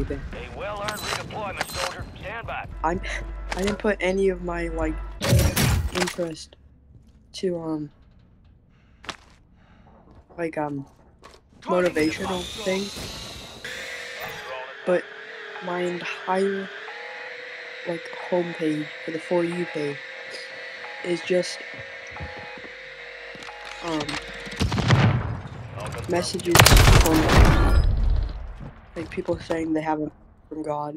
anything. A well-earned redeployment, soldier. Stand by. I didn't put any of my like interest to motivational things, but my entire like homepage for the For You page is just messages from like people saying they have a from God.